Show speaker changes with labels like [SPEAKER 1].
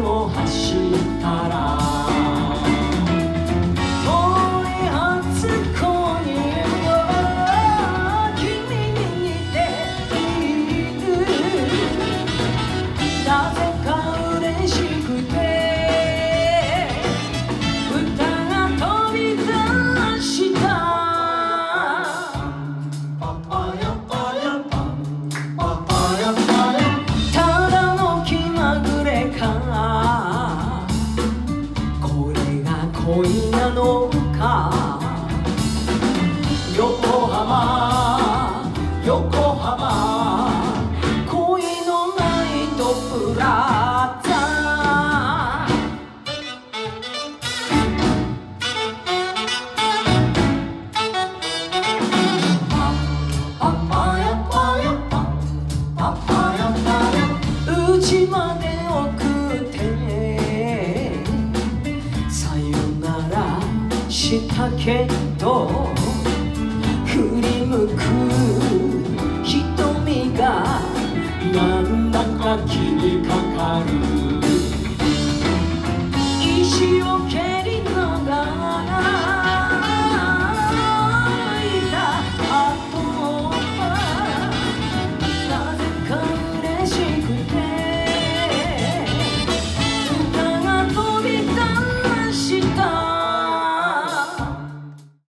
[SPEAKER 1] を走ったら遠い初恋は君に似ている。なぜか嬉しくて歌が飛び出した。パパヤパヤパンパパヤパヤただの気まぐれかこれが恋なのか。横浜横浜恋のナイトプラザ。パパヤパヤパンパパヤパヤ家まで送ってさよならしたけど振り向く瞳がなんだか気にかかる。